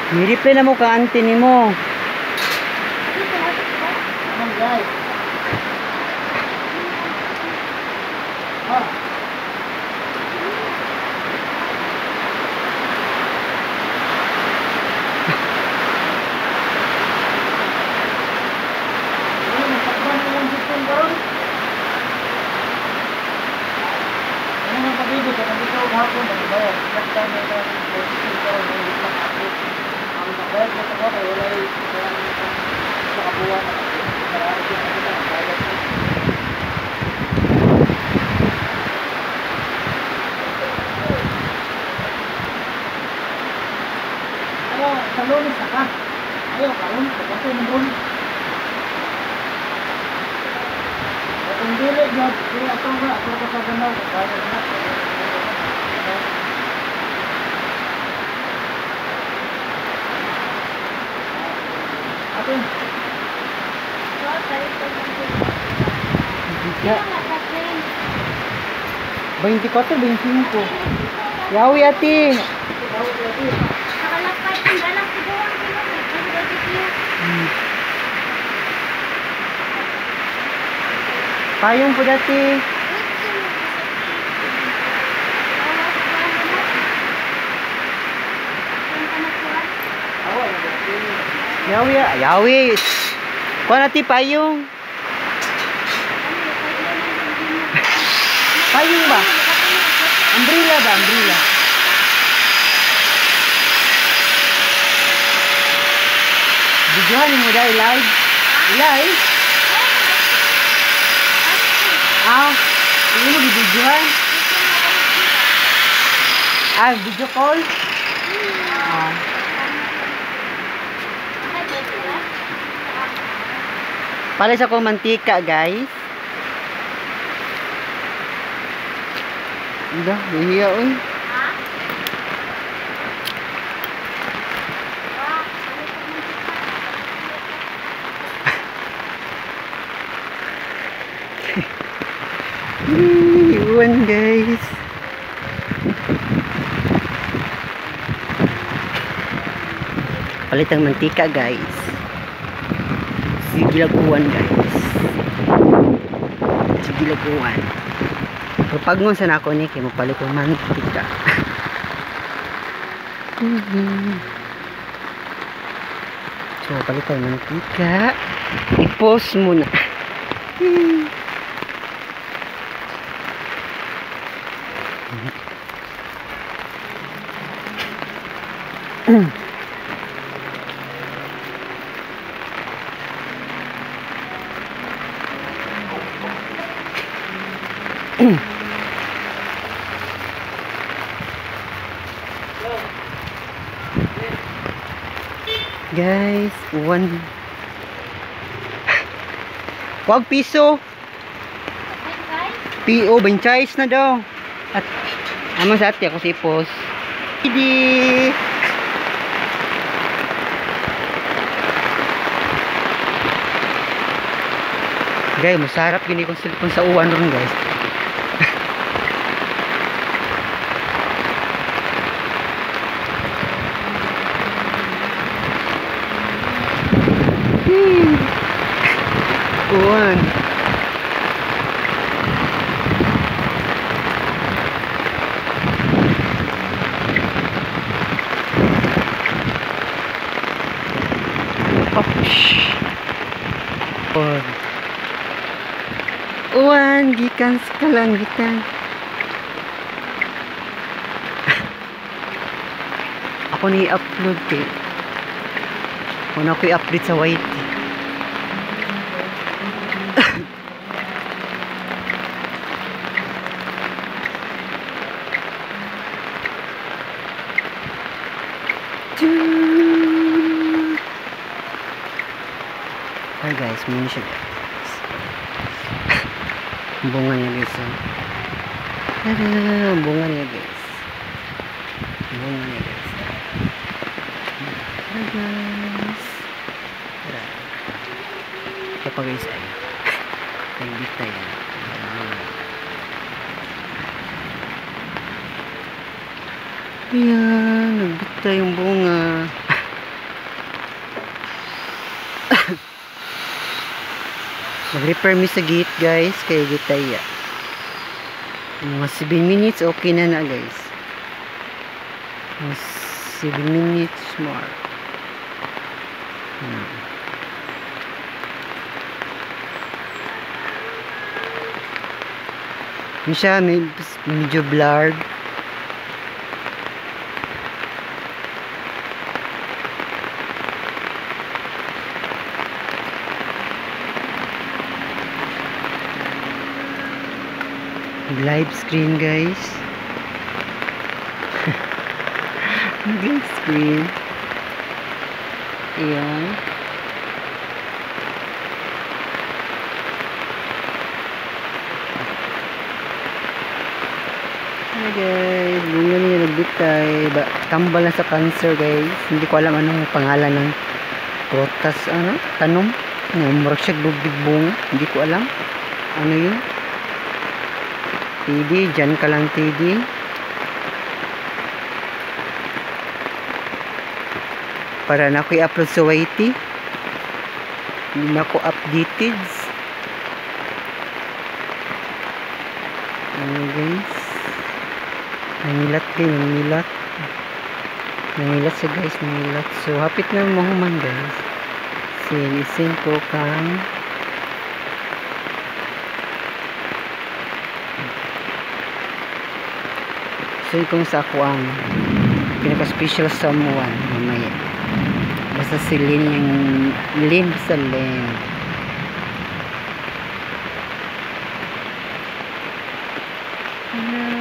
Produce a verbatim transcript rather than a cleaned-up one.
Niriply na mo ka auntie ni mo. Ano guys? Ah. Ayaw, sa lunes na ka. Ayaw, karon, pagkatay ng ron. Kung dili, Jod, dili ato nga, ato ka sa ganaw, kaya na. Atin. twenty-four, twenty-five. Yawi ati. Hmm. Payung po dati. Yawi, yawi. Kuha nati payung. Payung ba? Umbrella ba? Umbrella. Videohan mo dahil live. Live? Ah, hindi mo di-videohan? Ah, video call? Ah. Palis ako mantika, guys. Ida, nahiya oy. Iwan, guys. Palit ang mantika, guys. Sige laguan, guys. Sige laguan. Pagpangon sa nako ni kay mapalit ang mantika. So, palit ang mantika. I-post muna. Guys, one wag piso P O benchais na daw at ama sa ati ako si post hindi guys, masarap gini kong cellphone sa uwan ron, guys. Uwan. Uwan. Uwan, gikan sa kalangitan. Ako ni upload eh. Ako na ako i-update sa Y T. Hi guys, muna siya guys. Ang bunga niya guys. Tada! Ang bunga niya guys. Ang bunga niya guys. Tada guys. Tada. Ito pa guys ay. Nagbitay. Ayan, nagbitay yung bunga. Mag-repair mi sa gate guys, kay gitaya. Mga seven minutes okay na na guys. Mga seven minutes more. Hmm. Yun siya, may, medyo blurred. Live screen guys. Live screen. Ayan. Hi guys, bunga niya nagbitay. Tambal na sa cancer guys. Hindi ko alam anong pangalan ng protas, ano, tanom. Murag siya lubig bunga. Hindi ko alam. Ano yun? T D, dyan ka lang T D. Para na ako i-upload sa Y T. Hindi na ako updated. Ano guys? Nangilat kayo, nangilat. Nangilat siya guys, nangilat. So, hapit na mahuman guys. Sinisin ko kang so, kung sa ako ang pinaka-special someone mamaya. Basta si Lynn yung Lynn sa Lynn. Hello.